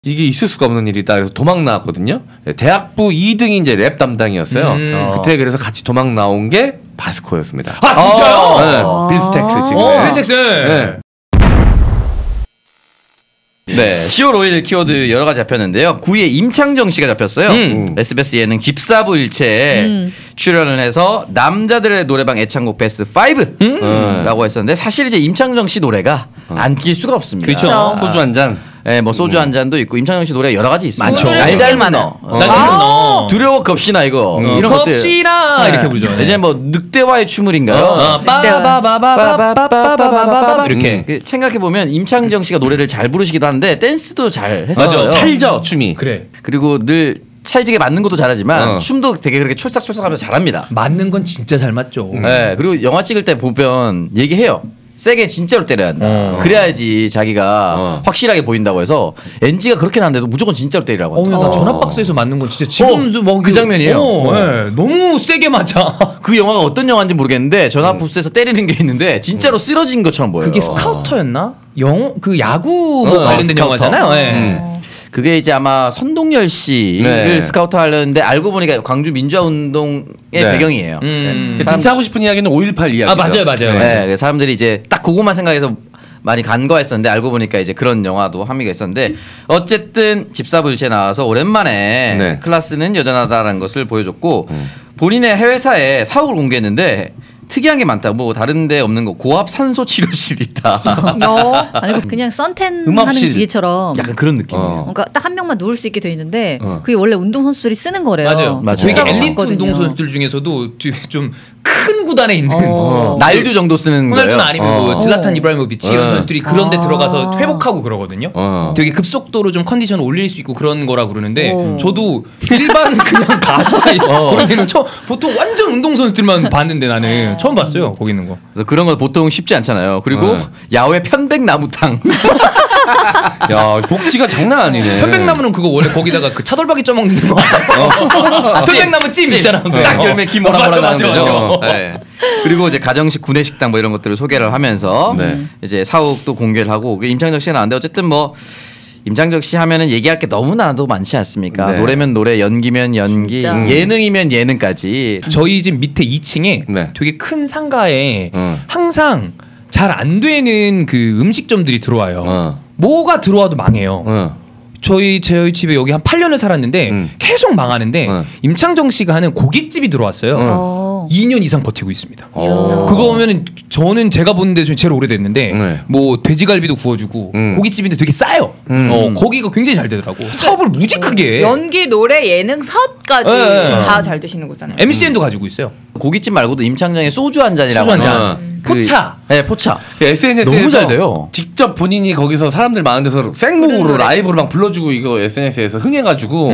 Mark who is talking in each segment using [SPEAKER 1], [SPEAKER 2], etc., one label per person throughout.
[SPEAKER 1] 이게 있을 수가 없는 일이다. 그래서 도망 나왔거든요. 대학부 2등이 이제 랩 담당이었어요. 그때 그래서 같이 도망 나온 게 바스코였습니다.
[SPEAKER 2] 아 진짜요?
[SPEAKER 1] 네, 빌스텍스 지금.
[SPEAKER 2] 빌스텍스.
[SPEAKER 1] 네.
[SPEAKER 3] 네, 10월 5일 키워드 여러 가지 잡혔는데요. 9위에 임창정 씨가 잡혔어요. SBS 예능 집사부일체에 출연을 해서 남자들의 노래방 애창곡 베스트 5라고 했었는데 사실 이제 임창정 씨 노래가 안 낄 수가 없습니다.
[SPEAKER 1] 그렇죠. 소주 한 잔.
[SPEAKER 3] 네, 뭐 소주 한 잔도 있고 임창정 씨 노래 여러 가지 있습니다.
[SPEAKER 2] 많죠.
[SPEAKER 3] 날달만어. 두려워 겁시나 이거 이런 것들.
[SPEAKER 2] 겁시나 이렇게 부르죠.
[SPEAKER 3] 이제 뭐 늑대와의 춤을인가요?
[SPEAKER 2] 빠바바바바바바바바바 이렇게.
[SPEAKER 3] 생각해 보면 임창정 씨가 노래를 잘 부르시기도 하는데 댄스도 잘 했어요.
[SPEAKER 1] 맞아. 찰져 춤이.
[SPEAKER 2] 그래.
[SPEAKER 3] 그리고 늘 찰지게 맞는 것도 잘하지만 춤도 되게 그렇게 촐싹촐싹하면서 잘합니다.
[SPEAKER 2] 맞는 건 진짜 잘 맞죠.
[SPEAKER 3] 네, 그리고 영화 찍을 때 보면 얘기해요. 세게 진짜로 때려야 한다. 그래야지 자기가 확실하게 보인다고 해서 NG가 그렇게 나는데도 무조건 진짜로 때리라고 한다.
[SPEAKER 2] 나 전화박스에서 맞는 건 진짜 지금도 뭐
[SPEAKER 3] 그 장면이에요.
[SPEAKER 2] 네, 너무 세게 맞아.
[SPEAKER 3] 그 영화가 어떤 영화인지 모르겠는데 전화부스에서 때리는 게 있는데 진짜로 쓰러진 것처럼 보여요.
[SPEAKER 2] 그게 스카우터였나? 그 야구 뭐 관련된
[SPEAKER 3] 스카우터.
[SPEAKER 2] 영화잖아요. 네.
[SPEAKER 3] 그게 이제 아마 선동열 씨를 스카우터 하려는데 알고 보니까 광주 민주화운동의 배경이에요.
[SPEAKER 1] 진짜 하고 싶은 이야기는 5.18 이야기죠.
[SPEAKER 2] 아 맞아요.
[SPEAKER 3] 네, 사람들이 이제 딱 그것만 생각해서 많이 간과했었는데 알고 보니까 이제 그런 영화도 함의가 있었는데 어쨌든 집사부일체 나와서 오랜만에 클라스는 여전하다라는 것을 보여줬고 본인의 해외사에 사옥을 공개했는데 특이한 게 많다. 뭐 다른 데 없는 거 고압 산소 치료실이 있다.
[SPEAKER 4] 아니 그냥 썬텐 하는 기계처럼
[SPEAKER 3] 약간 그런 느낌이에요.
[SPEAKER 4] 그러니까 딱 한 명만 누울 수 있게 돼 있는데 그게 원래 운동 선수들이 쓰는 거래요.
[SPEAKER 2] 맞아요. 되게 엘리트 운동 선수들 중에서도 좀 큰 구단에 있는
[SPEAKER 3] 나일두 정도 쓰는 거예요.
[SPEAKER 2] 호날두나 아니면 뭐 질라탄 이브라히모비치 이런 선수들이 그런 데 들어가서 회복하고 그러거든요. 되게 급속도로 좀 컨디션을 올릴 수 있고 그런 거라 그러는데 저도 일반 그냥 가수나 그런 데는 보통 완전 운동 선수들만 봤는데 나는 처음 봤어요. 거기 있는 거.
[SPEAKER 3] 그래서 그런 거 보통 쉽지 않잖아요. 그리고 야외 편백나무탕.
[SPEAKER 1] 야, 복지가 장난 아니네.
[SPEAKER 2] 편백나무는 그거 원래 거기다가 그 차돌박이 쪄먹는 거 편백나무 찜 있잖아.
[SPEAKER 3] 딱 열매 김 모락모락 나는 거죠. 네. 그리고 이제 가정식 구내식당 뭐 이런 것들을 소개를 하면서 이제 사옥도 공개를 하고 임창정 씨가 나왔는데 어쨌든 뭐 임창정 씨 하면은 얘기할 게 너무나도 많지 않습니까? 노래면 노래, 연기면 연기, 예능이면 예능까지.
[SPEAKER 2] 저희 집 밑에 2층에 되게 큰 상가에 항상 잘 안 되는 그 음식점들이 들어와요. 뭐가 들어와도 망해요. 저희 집에 여기 한 8년을 살았는데 계속 망하는데 임창정 씨가 하는 고깃집이 들어왔어요. 2년 이상 버티고 있습니다. 그거 보면은 저는 제가 보는 데 중에 제일 오래됐는데 뭐 돼지갈비도 구워주고 고깃집인데 되게 싸요. 거기가 굉장히 잘 되더라고. 사업을 무지 크게 해.
[SPEAKER 5] 연기, 노래, 예능, 사업까지 다 잘 되시는 거잖아요.
[SPEAKER 2] MCN도 가지고 있어요.
[SPEAKER 3] 고깃집 말고도 임창정의 소주 한 잔이라고
[SPEAKER 2] 소주 한 잔. 포차.
[SPEAKER 3] 네, 포차.
[SPEAKER 1] SNS에서
[SPEAKER 3] 너무 잘 돼요.
[SPEAKER 1] 직접 본인이 거기서 사람들 많은 데서 생목으로 라이브로 막 불러주고 이거 SNS에서 흥해가지고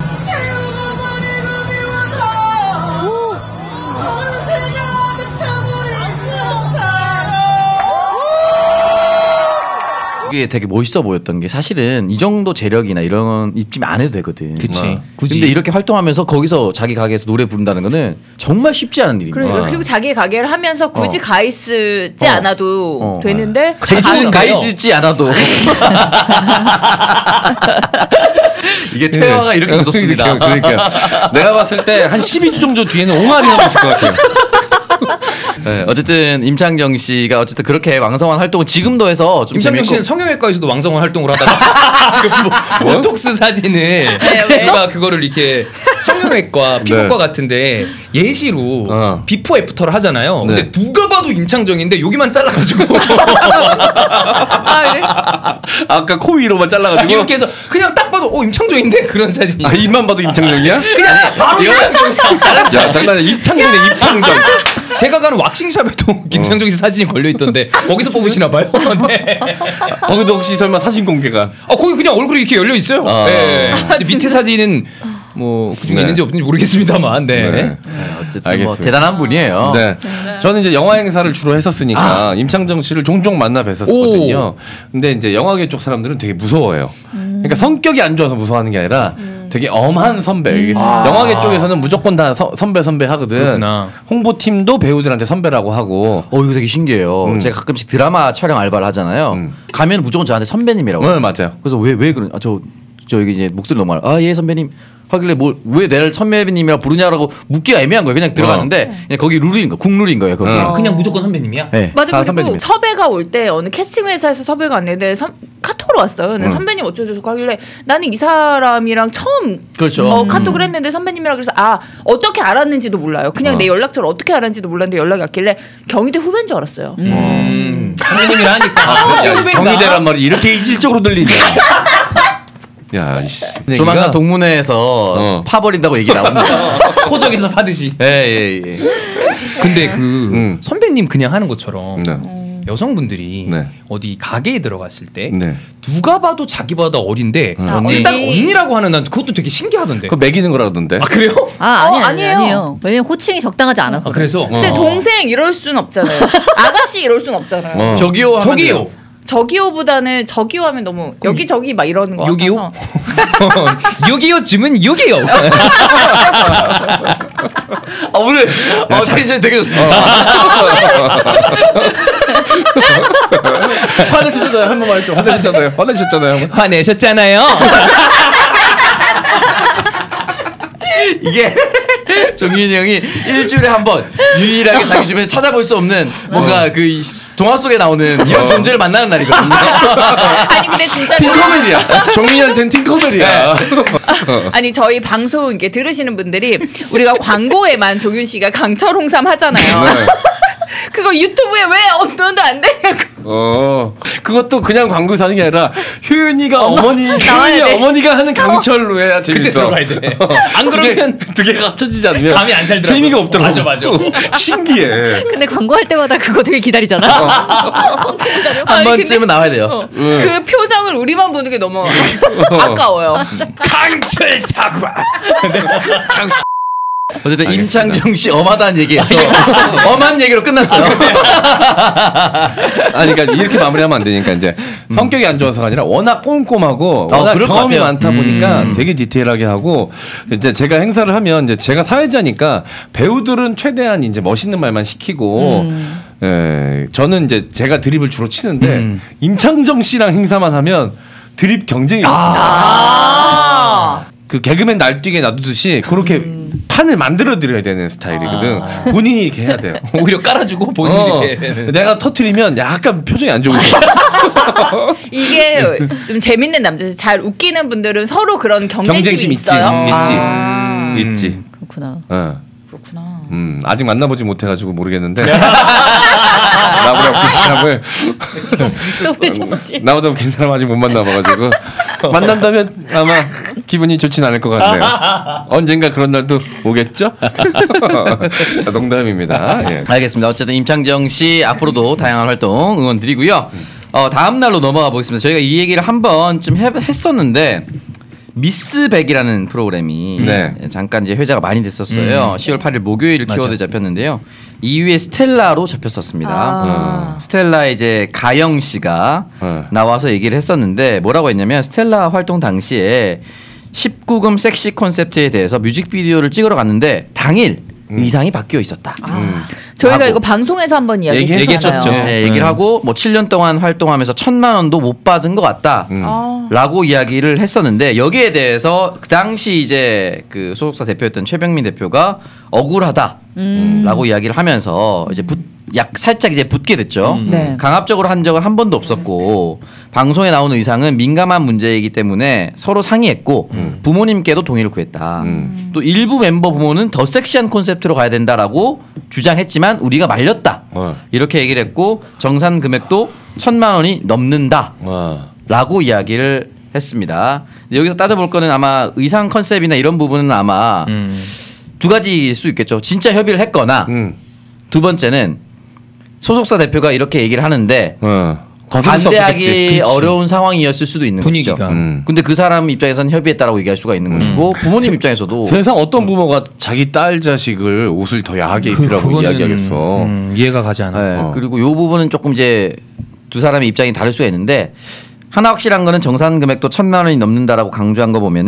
[SPEAKER 3] 그게 되게 멋있어 보였던 게 사실은 이 정도 재력이나 이런 건 입증 안 해도 되거든.
[SPEAKER 2] 그치.
[SPEAKER 3] 근데 이렇게 활동하면서 거기서 자기 가게에서 노래 부른다는 거는 정말 쉽지 않은 일입니다.
[SPEAKER 5] 그리고 자기 가게를 하면서 굳이 가이 쓰지 않아도 되는데
[SPEAKER 3] 가이 쓰지 않아도 이게 퇴화가 이렇게 무섭습니다.
[SPEAKER 1] 그러니까 내가 봤을 때 한 12주 정도 뒤에는 옹알이가 있을 것 같아요.
[SPEAKER 3] 네, 어쨌든 임창정 씨가 어쨌든 그렇게 왕성한 활동을 지금도 해서 좀
[SPEAKER 2] 임창정 씨는 성형외과에서도 왕성한 활동을 하다가 보톡스 사진을 누가 그거를 이렇게 성형외과 피부과 같은데 예시로 비포 애프터를 하잖아요. 근데 누가 봐도 임창정인데 여기만 잘라가지고
[SPEAKER 5] 그래?
[SPEAKER 1] 아까 코 위로만 잘라가지고
[SPEAKER 2] 이렇게 해서 그냥 딱 봐도 임창정인데 그런 사진이.
[SPEAKER 1] 아 입만 봐도 임창정이야?
[SPEAKER 2] 그냥 바로 임창정이야.
[SPEAKER 1] 야 장난이야. 입창정이네 입창정.
[SPEAKER 2] 제가 가는 왁싱샵에도 김창정 씨 사진이 걸려 있던데 거기서 뽑으시나 봐요. 네.
[SPEAKER 1] 거기도 혹시 설마 사진 공개가?
[SPEAKER 2] 거기 그냥 얼굴이 이렇게 열려 있어요. 네. 밑에 사진은 뭐 그중에 있는지 없는지 모르겠습니다만.
[SPEAKER 3] 어쨌든 뭐 대단한 분이에요.
[SPEAKER 1] 저는 이제 영화 행사를 주로 했었으니까 임창정 씨를 종종 만나 뵀었거든요. 근데 이제 영화계 쪽 사람들은 되게 무서워해요. 그러니까 성격이 안 좋아서 무서워하는 게 아니라 되게 엄한 선배. 영화계 쪽에서는 무조건 다 선배 하거든.
[SPEAKER 2] 그렇구나.
[SPEAKER 1] 홍보팀도 배우들한테 선배라고 하고.
[SPEAKER 3] 이거 되게 신기해요. 제가 가끔씩 드라마 촬영 알바를 하잖아요. 가면 무조건 저한테 선배님이라고.
[SPEAKER 1] 맞아요.
[SPEAKER 3] 그래서 왜 그런? 저기 이제 목소리 너무 많아. 아, 예 선배님. 하길래 왜 내를 선배님이라 부르냐라고 묻기가 애매한 거예요. 그냥 들어갔는데 그냥 거기 룰인 거, 국룰인 거예요. 거기.
[SPEAKER 2] 그냥 무조건 선배님이야?
[SPEAKER 3] 네.
[SPEAKER 5] 맞아. 그리고
[SPEAKER 3] 선배님이에요.
[SPEAKER 5] 섭외가 올 때 어느 캐스팅 회사에서 섭외가 왔는데 카톡으로 왔어요. 근데 선배님 어쩌고 하길래 나는 이 사람이랑 처음
[SPEAKER 3] 그렇죠.
[SPEAKER 5] 카톡을 했는데 선배님이라 그래서 어떻게 알았는지도 몰라요. 그냥 내 연락처를 어떻게 알았는지도 몰랐는데 연락이 왔길래 경희대 후배인 줄 알았어요.
[SPEAKER 2] 선배님이라 하니까.
[SPEAKER 1] 경희대란 말이 이렇게 이질적으로 들리냐. 야,
[SPEAKER 3] 조만간 동문회에서 파버린다고 얘기 나옵니다.
[SPEAKER 2] 호적에서 파듯이.
[SPEAKER 3] 예.
[SPEAKER 2] 근데 선배님 그냥 하는 것처럼
[SPEAKER 1] 네.
[SPEAKER 2] 여성분들이
[SPEAKER 1] 네.
[SPEAKER 2] 어디 가게에 들어갔을 때
[SPEAKER 1] 네.
[SPEAKER 2] 누가 봐도 자기보다 어린데 일단 언니라고 하는 난 그것도 되게 신기하던데.
[SPEAKER 1] 그거 매기는 거라던데.
[SPEAKER 2] 아 그래요?
[SPEAKER 4] 아니에요. 왜냐면 호칭이 적당하지 않았거든요.
[SPEAKER 2] 그래서.
[SPEAKER 5] 근데 동생 이럴 순 없잖아요. 아가씨 이럴 순 없잖아요.
[SPEAKER 3] 저기요.
[SPEAKER 5] 저기요보다는 저기요 하면 너무 여기저기 막 이러는 거
[SPEAKER 2] 여기요?
[SPEAKER 5] 같아서.
[SPEAKER 2] 여기요 쯤은 여기요.
[SPEAKER 3] 오늘 텐션이 되게 좋습니다.
[SPEAKER 1] 화내셨잖아요. 한 번만 했죠. 화내셨잖아요.
[SPEAKER 2] 화내셨잖아요.
[SPEAKER 3] 이게 정윤이 형이 일주일에 한 번 유일하게 자기 주변에 찾아볼 수 없는 뭔가 그 동화 속에 나오는 이런 존재를 만나는 날이거든요.
[SPEAKER 5] 아니 근데 진짜
[SPEAKER 1] 팅커벨이야. 정민이한테는 팅커벨이야.
[SPEAKER 5] 아니 저희 방송 이렇게 들으시는 분들이 우리가 광고에만 종윤 씨가 강철 홍삼 하잖아요.
[SPEAKER 1] 네.
[SPEAKER 5] 그거 유튜브에 왜 업로드 안 되냐고.
[SPEAKER 1] 그것도 그냥 광고에서 하는 게 아니라 효윤이가 어머니가 하는 강철로 해야 재밌어.
[SPEAKER 2] 그때 들어가야 돼. 안 그러면
[SPEAKER 1] 두 개가 합쳐지지 않으면
[SPEAKER 2] 감이 안 살더라고.
[SPEAKER 1] 재미가 없더라고.
[SPEAKER 2] 맞아.
[SPEAKER 1] 신기해.
[SPEAKER 4] 근데 광고할 때마다 그거 되게 기다리잖아.
[SPEAKER 3] 한 번쯤은 나와야 돼요.
[SPEAKER 5] 그 표정을 우리만 보는 게 너무 아까워요.
[SPEAKER 2] 강철 사과.
[SPEAKER 3] 어쨌든 임창정 씨 엄하다는 얘기에서 엄한 얘기로 끝났어요.
[SPEAKER 1] 아니 그러니까 이렇게 마무리하면 안 되니까 이제 성격이 안 좋아서가 아니라 워낙 꼼꼼하고 워낙
[SPEAKER 3] 그럴 것
[SPEAKER 1] 경험이
[SPEAKER 3] 같아요.
[SPEAKER 1] 많다 보니까 되게 디테일하게 하고 이제 제가 행사를 하면 이제 제가 사회자니까 배우들은 최대한 이제 멋있는 말만 시키고 저는 이제 제가 드립을 주로 치는데 임창정 씨랑 행사만 하면 드립 경쟁이 그 개그맨 날뛰게 놔두듯이 그렇게 판을 만들어 드려야 되는 스타일이거든. 본인이 이렇게 해야 돼요.
[SPEAKER 2] 오히려 깔아주고 본인이 이렇게.
[SPEAKER 1] 내가 터트리면 약간 표정이 안 좋으시.
[SPEAKER 5] 이게 좀 재밌는 남자들 잘 웃기는 분들은 서로 그런 경쟁심이 있어요.
[SPEAKER 1] 있지.
[SPEAKER 4] 그렇구나.
[SPEAKER 5] 그렇구나.
[SPEAKER 1] 아직 만나보지 못해가지고 모르겠는데 나보다 웃긴 사람을 나보다 웃긴 사람 아직 못 만나봐가지고 만난다면 아마 기분이 좋진 않을 것 같네요. 언젠가 그런 날도 오겠죠? 농담입니다. 예.
[SPEAKER 3] 알겠습니다. 어쨌든 임창정 씨 앞으로도 다양한 활동 응원 드리고요. 다음 날로 넘어가 보겠습니다. 저희가 이 얘기를 한 번쯤 했었는데 미스백이라는 프로그램이 잠깐 이제 회자가 많이 됐었어요. 10월 8일 목요일 키워드 잡혔는데요. 2위에 스텔라로 잡혔었습니다. 스텔라의 이제 가영 씨가 나와서 얘기를 했었는데 뭐라고 했냐면 스텔라 활동 당시에 19금 섹시 콘셉트에 대해서 뮤직비디오를 찍으러 갔는데 당일 의상이 바뀌어 있었다.
[SPEAKER 5] 저희가 이거 방송에서 한번
[SPEAKER 2] 얘기했었죠.
[SPEAKER 3] 네, 얘기를 하고 뭐 7년 동안 활동하면서 1,000만 원도 못 받은 것 같다라고 이야기를 했었는데 여기에 대해서 그 당시 이제 그 소속사 대표였던 최병민 대표가 억울하다라고 이야기를 하면서 이제 살짝 이제 붙게 됐죠. 강압적으로 한 적은 한 번도 없었고 방송에 나오는 의상은 민감한 문제이기 때문에 서로 상의했고 부모님께도 동의를 구했다. 또 일부 멤버 부모는 더 섹시한 콘셉트로 가야 된다라고 주장했지만 우리가 말렸다. 이렇게 얘기를 했고 정산 금액도 1,000만 원이 넘는다라고 이야기를 했습니다. 여기서 따져볼 거는 아마 의상 컨셉이나 이런 부분은 아마 두 가지일 수 있겠죠. 진짜 협의를 했거나 두 번째는 소속사 대표가 이렇게 얘기를 하는데 반대하기 어려운 상황이었을 수도 있는
[SPEAKER 2] 분위기가.
[SPEAKER 3] 것이죠. 근데 그 사람 입장에서는 협의했다라고 얘기할 수가 있는 것이고 부모님 입장에서도
[SPEAKER 1] 세상 어떤 부모가 자기 딸 자식을 옷을 더 야하게 입히라고 이야기하겠어.
[SPEAKER 2] 이해가 가지 않아.
[SPEAKER 3] 네, 그리고 이 부분은 조금 이제 두 사람의 입장이 다를 수가 있는데 하나 확실한 거는 정산 금액도 1,000만 원이 넘는다라고 강조한 거 보면은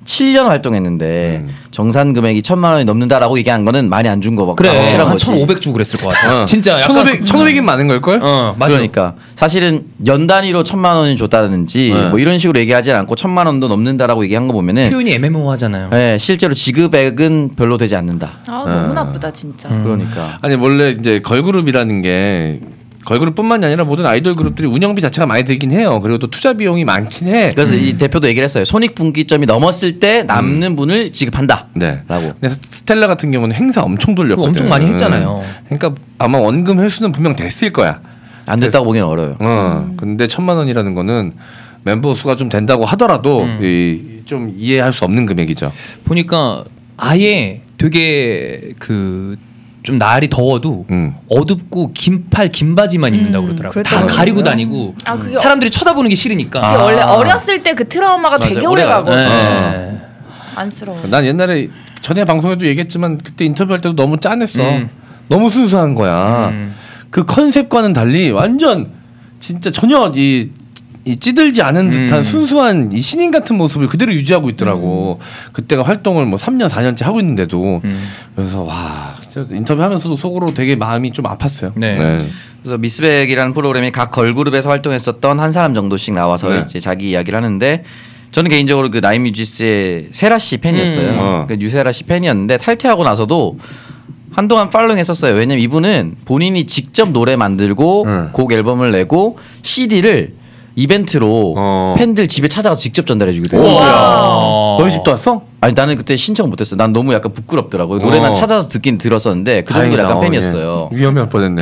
[SPEAKER 3] 7년 활동했는데 정산 금액이 1,000만 원이 넘는다라고 얘기한 거는 많이 안 준 거 같고
[SPEAKER 2] 그래 한 1,500 주고 그랬을 것 같아. 진짜 약간
[SPEAKER 1] 1,500이 많은 걸걸?
[SPEAKER 2] 맞아.
[SPEAKER 3] 그러니까 사실은 연 단위로 1,000만 원이 줬다든지 뭐 이런 식으로 얘기하지 않고 1,000만 원도 넘는다라고 얘기한 거 보면은
[SPEAKER 2] 표현이 애매모호하잖아요.
[SPEAKER 3] 네, 실제로 지급액은 별로 되지 않는다.
[SPEAKER 5] 너무 나쁘다 진짜.
[SPEAKER 3] 그러니까
[SPEAKER 1] 아니 원래 이제 걸그룹이라는 게 걸그룹뿐만이 아니라 모든 아이돌 그룹들이 운영비 자체가 많이 들긴 해요. 그리고 또 투자 비용이 많긴 해.
[SPEAKER 3] 그래서 이 대표도 얘기를 했어요. 손익분기점이 넘었을 때 남는 분을 지급한다.
[SPEAKER 1] 네.
[SPEAKER 3] 라고.
[SPEAKER 1] 근데 스텔라 같은 경우는 행사 엄청 돌렸거든.
[SPEAKER 2] 엄청 많이 했잖아요.
[SPEAKER 1] 그러니까 아마 원금 회수는 분명 됐을 거야.
[SPEAKER 3] 안 됐다고 보기는 어려워요.
[SPEAKER 1] 근데 1,000만 원이라는 거는 멤버 수가 좀 된다고 하더라도 좀 이해할 수 없는 금액이죠.
[SPEAKER 2] 보니까 아예 되게 좀 날이 더워도 어둡고 긴 팔 긴 바지만 입는다고 그러더라고요. 다 가리고 다니고 사람들이 쳐다보는 게 싫으니까.
[SPEAKER 5] 원래 어렸을 때 그 트라우마가 되게 오래 가거든. 안쓰러워.
[SPEAKER 1] 난 옛날에 전에 방송에도 얘기했지만 그때 인터뷰할 때도 너무 짠했어. 너무 순수한 거야. 그 컨셉과는 달리 완전 진짜 전혀 이 찌들지 않은 듯한 순수한 이 신인 같은 모습을 그대로 유지하고 있더라고. 그때가 활동을 뭐 3년 4년째 하고 있는데도 그래서 와 진짜 인터뷰하면서도 속으로 되게 마음이 좀 아팠어요.
[SPEAKER 3] 네. 그래서 미스백이라는 프로그램이 각 걸그룹에서 활동했었던 한 사람 정도씩 나와서 이제 자기 이야기를 하는데 저는 개인적으로 그 나인뮤지스의 세라 씨 팬이었어요. 그 유세라 씨 팬이었는데 탈퇴하고 나서도 한동안 팔로잉했었어요. 왜냐면 이분은 본인이 직접 노래 만들고 곡 앨범을 내고 CD를 이벤트로 팬들 집에 찾아가서 직접 전달해주기도 했어요.
[SPEAKER 1] 너희 집도 왔어?
[SPEAKER 3] 아니 나는 그때 신청 못했어. 난 너무 약간 부끄럽더라고요. 노래만 찾아서 듣긴 들었었는데 그 정도로 약간 팬이었어요.
[SPEAKER 1] 예. 위험할 뻔했네.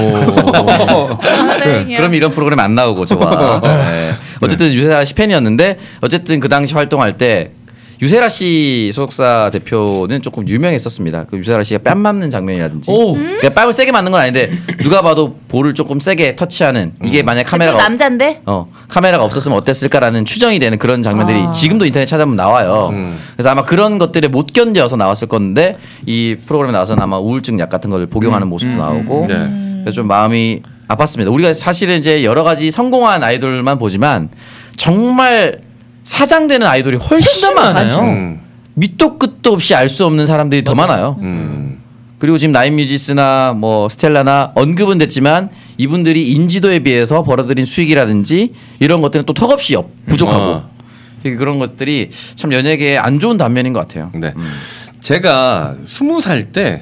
[SPEAKER 3] 그럼 이런 프로그램 안 나오고 좋아. 네. 어쨌든 유세라 씨 팬이었는데 어쨌든 그 당시 활동할 때 유세라 씨 소속사 대표는 조금 유명했었습니다. 그 유세라 씨가 뺨 맞는 장면이라든지 그러니까 뺨을 세게 맞는 건 아닌데 누가 봐도 볼을 조금 세게 터치하는 이게 만약 카메라가
[SPEAKER 5] 남잔데
[SPEAKER 3] 카메라가 없었으면 어땠을까라는 추정이 되는 그런 장면들이 지금도 인터넷 찾아보면 나와요. 그래서 아마 그런 것들에 못 견뎌서 나왔을 건데 이 프로그램에 나와서는 아마 우울증 약 같은 걸 복용하는 모습도 나오고 그래서 좀 마음이 아팠습니다. 우리가 사실은 이제 여러 가지 성공한 아이돌만 보지만 정말 사장되는 아이돌이 훨씬 더 많아요. 밑도 끝도 없이 알 수 없는 사람들이 더 많아요. 그리고 지금 나인뮤지스나 뭐 스텔라나 언급은 됐지만 이분들이 인지도에 비해서 벌어들인 수익이라든지 이런 것들은 또 턱없이 부족하고 그런 것들이 참 연예계에 안 좋은 단면인 것 같아요.
[SPEAKER 1] 네. 제가 20살 때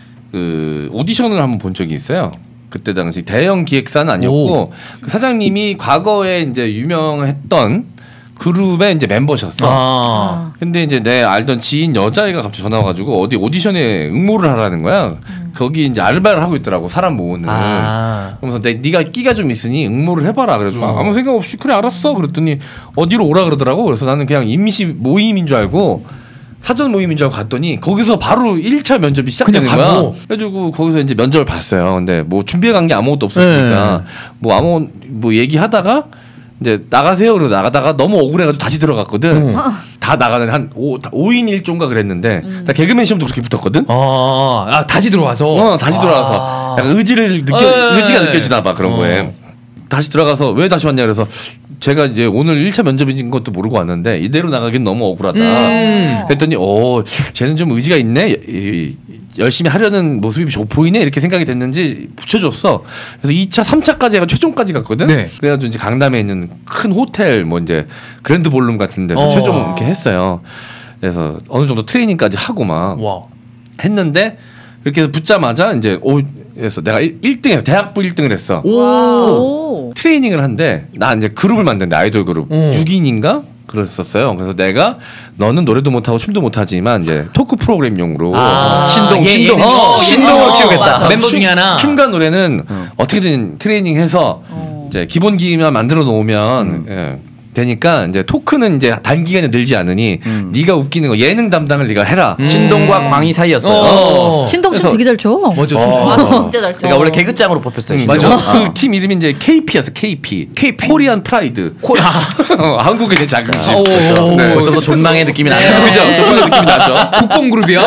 [SPEAKER 1] 그 오디션을 한번 본 적이 있어요. 그때 당시 대형 기획사는 아니었고 그 사장님이 과거에 이제 유명했던 그룹의 이제 멤버셨어. 근데 이제 내 알던 지인 여자애가 갑자기 전화 와가지고 어디 오디션에 응모를 하라는 거야. 거기 이제 알바를 하고 있더라고 사람 모으는. 그러면서 네가 끼가 좀 있으니 응모를 해봐라. 그래서 아무 생각 없이 그래 알았어. 그랬더니 어디로 오라 그러더라고. 그래서 나는 그냥 임시 모임인 줄 알고. 사전 모임인 줄 알고 갔더니 거기서 바로 1차 면접이 시작되는 거야. 그래가지고 거기서 이제 면접을 봤어요. 근데 뭐 준비해 간 게 아무것도 없었으니까 뭐 얘기하다가 이제 나가세요. 그러고 나가다가 너무 억울해가지고 다시 들어갔거든. 다 나가는 한 5인 1조인가 그랬는데 나 개그맨 시험도 그렇게 붙었거든.
[SPEAKER 2] 다시 들어와서.
[SPEAKER 1] 다시 들어와서 약간 의지가 느껴지나 봐 그런 거에. 다시 들어가서 왜 다시 왔냐 그래서 제가 이제 오늘 1차 면접인 것도 모르고 왔는데 이대로 나가긴 너무 억울하다. 그랬더니 쟤는 좀 의지가 있네. 열심히 하려는 모습이 보이네 이렇게 생각이 됐는지 붙여줬어. 그래서 2차, 3차까지 해가 최종까지 갔거든. 그래가지고 이제 강남에 있는 큰 호텔 뭐 이제 그랜드 볼룸 같은 데서 최종 이렇게 했어요. 그래서 어느 정도 트레이닝까지 하고 막 했는데 그렇게 해서 붙자마자 이제 그래서 내가 1등해서 대학부 1등을 했어. 트레이닝을 한데 나 이제 그룹을 만드는데 아이돌 그룹 6인인가 그랬었어요. 그래서 내가 너는 노래도 못하고 춤도 못하지만 이제 토크 프로그램용으로
[SPEAKER 2] 신동을 키우겠다. 멤버 중에 하나.
[SPEAKER 1] 춤과 노래는 어떻게든 트레이닝해서 이제 기본 기만 만들어 놓으면 되니까 이제 토크는 이제 단기간에 늘지 않으니 네가 웃기는 거 예능 담당을 네가 해라.
[SPEAKER 3] 신동과 광희 사이였어요.
[SPEAKER 4] 신동 춤 되게 잘 춰.
[SPEAKER 5] 맞아, 진짜 잘 춰.
[SPEAKER 3] 그러니까 원래 개그장으로 뽑혔어요.
[SPEAKER 1] 맞아. 그 팀 이름이 이제 KP였어. KP. 코리안 프라이드. 한국의 자긍심.
[SPEAKER 3] 벌써부터 존망의 느낌이 나네요.
[SPEAKER 1] 그죠? 존망의 느낌이 나죠.
[SPEAKER 2] 국뽕 그룹이야.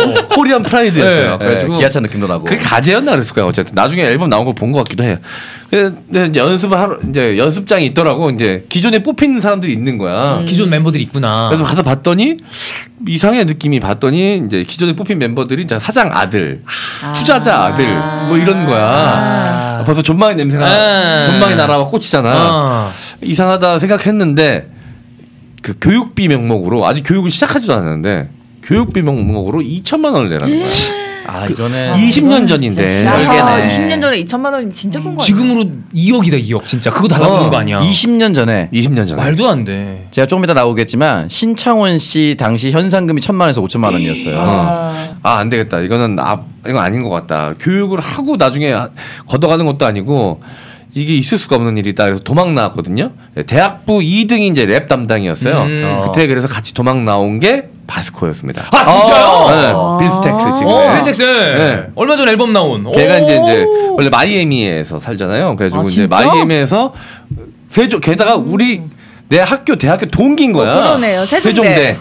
[SPEAKER 1] 코리안 프라이드였어요.
[SPEAKER 3] 그래가지고 기아차 느낌도 나고.
[SPEAKER 1] 그게 가제였나 그랬을 거야. 어쨌든 나중에 앨범 나온 걸 본 것 같기도 해. 근데 이제 이제 연습장이 있더라고. 이제 기존에 뽑힌 사람들이 있는 거야.
[SPEAKER 2] 기존 멤버들이 있구나.
[SPEAKER 1] 그래서 가서 봤더니 이상의 느낌이 봤더니 이제 기존에 뽑힌 멤버들이 사장 아들, 투자자 아들 뭐 이런 거야. 벌써 존망의 냄새가 존망이 날아와 꽂히잖아. 이상하다 생각했는데 그 교육비 명목으로 아직 교육을 시작하지도 않았는데 교육비 명목으로 2천만 원을 내라는 거야.
[SPEAKER 3] 이거는
[SPEAKER 1] 20년 전인데.
[SPEAKER 5] 20년 전에 2천만 원이면 진짜 큰 거 아니야?
[SPEAKER 2] 지금으로 2억이다 2억 진짜. 그거 달라고 하는 거 아니야?
[SPEAKER 3] 20년 전에
[SPEAKER 2] 말도 안 돼.
[SPEAKER 3] 제가 조금 이따 나오겠지만 신창원 씨 당시 현상금이 1,000만 원에서 5천만 원이었어요.
[SPEAKER 1] 안 되겠다. 이건 아닌 것 같다. 교육을 하고 나중에 걷어가는 것도 아니고 이게 있을 수가 없는 일이다. 그래서 도망 나왔거든요. 대학부 2등이 이제 랩 담당이었어요. 그때 그래서 같이 도망 나온 게 바스코였습니다.
[SPEAKER 2] 진짜요?
[SPEAKER 1] 네, 빌스텍스 지금.
[SPEAKER 2] 빌스텍스. 네. 얼마 전 앨범 나온.
[SPEAKER 1] 걔가 이제 원래 마이애미에서 살잖아요. 그래가지고 이제 마이애미에서 게다가 내 학교 대학교 동기인 거야.
[SPEAKER 5] 그러네요. 세종대.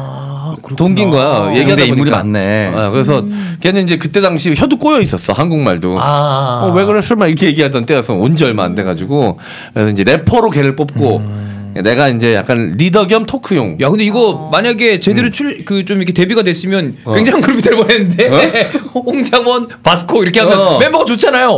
[SPEAKER 1] 동기인 거야. 얘기하다
[SPEAKER 3] 인물이 많네.
[SPEAKER 1] 그래서 걔는 이제 그때 당시 혀도 꼬여 있었어. 한국말도. 왜 그랬어? 막 이렇게 얘기하던 때여서 온 지 얼마 안 돼가지고 그래서 이제 래퍼로 걔를 뽑고 내가 이제 약간 리더 겸 토크용.
[SPEAKER 2] 야 근데 이거 만약에 제대로 좀 이렇게 데뷔가 됐으면 굉장한 그룹이 될 뻔했는데 홍장원, 바스코 이렇게 하면 멤버가 좋잖아요.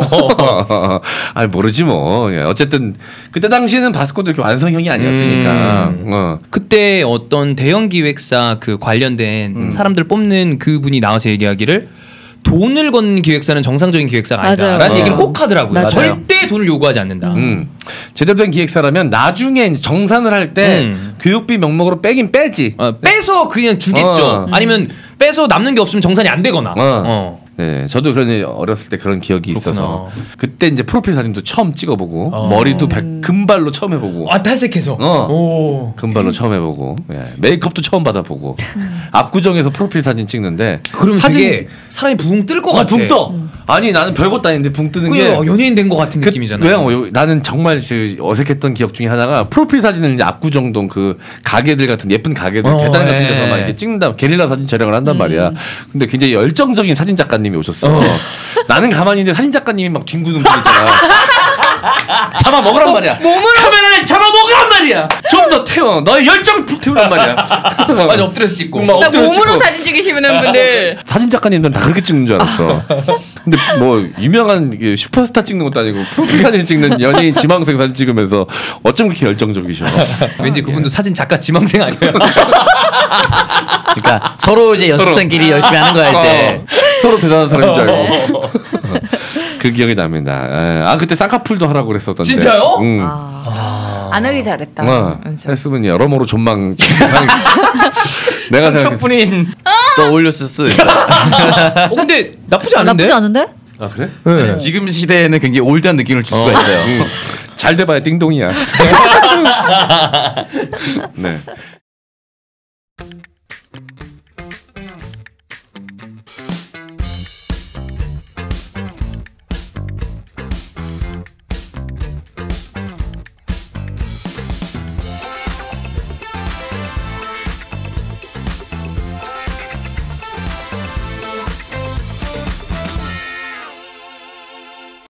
[SPEAKER 1] 아니 모르지 뭐. 어쨌든 그때 당시에는 바스코도 이렇게 완성형이 아니었으니까.
[SPEAKER 2] 그때 어떤 대형 기획사 그 관련된 사람들 뽑는 그분이 나와서 얘기하기를 돈을 건 기획사는 정상적인 기획사가 아니다라는 얘기를 꼭 하더라고요.
[SPEAKER 4] 맞아요.
[SPEAKER 2] 절대 돈을 요구하지 않는다.
[SPEAKER 1] 제대로 된 기획사라면 나중에 이제 정산을 할 때 교육비 명목으로 빼긴 빼지.
[SPEAKER 2] 빼서 그냥 주겠죠. 아니면 빼서 남는 게 없으면 정산이 안 되거나.
[SPEAKER 1] 네, 저도 그런 어렸을 때 그런 기억이
[SPEAKER 2] 그렇구나.
[SPEAKER 1] 있어서 그때 이제 프로필 사진도 처음 찍어보고 머리도 금발로 처음 해보고.
[SPEAKER 2] 탈색해서.
[SPEAKER 1] 금발로 처음 해보고 메이크업도 처음 받아보고 압구정에서 프로필 사진 찍는데
[SPEAKER 2] 그러면 되게 사람이 붕 뜰 것 같아.
[SPEAKER 1] 붕 떠. 아니 나는 별것도 아닌데 붕 뜨는 게
[SPEAKER 2] 연예인 된 것 같은 느낌이잖아.
[SPEAKER 1] 왜요? 나는 정말 어색했던 기억 중에 하나가 프로필 사진을 이제 압구정동 그 가게들 같은 예쁜 가게들 계단 같은 데서 막 이렇게 찍는다 게릴라 사진 촬영을 한단 말이야. 근데 굉장히 열정적인 사진 작가님이 오셨어. 나는 가만히 있는데 사진 작가님이 막 뒹구는 분 있잖아. 잡아 먹으란 말이야. 카메라를 잡아 먹으란 말이야. 좀 더 태워. 너의 열정을 불태우란 말이야.
[SPEAKER 2] 맞아 엎드려서 찍고.
[SPEAKER 5] 몸으로 사진 찍으시는 분들.
[SPEAKER 1] 사진 작가님들은 다 그렇게 찍는 줄 알았어. 근데 뭐 유명한 슈퍼스타 찍는 것도 아니고 프로필 사진 찍는 연예인 지망생 사진 찍으면서 어쩜 그렇게 열정적이셔.
[SPEAKER 2] 왠지 그분도 사진 작가 지망생 아니에요?
[SPEAKER 3] 그러니까 서로 이제 연습생끼리 열심히 하는 거야 이제.
[SPEAKER 1] 서로 대단한 사람인 줄 알고. 그 기억이 납니다. 그때 쌍꺼풀도 하라고 그랬었던데.
[SPEAKER 2] 진짜요?
[SPEAKER 5] 안 하기 잘했다.
[SPEAKER 1] 했으면 여러모로 존망. 내가
[SPEAKER 3] 상처뿐인 또 올렸을 수 있어.
[SPEAKER 2] 근데 나쁘지 않은데?
[SPEAKER 4] 나쁘지 않은데?
[SPEAKER 1] 아 그래?
[SPEAKER 3] 네. 지금 시대에는 굉장히 올드한 느낌을 줄 수가 있어요.
[SPEAKER 1] 잘 돼봐야 띵동이야. 네.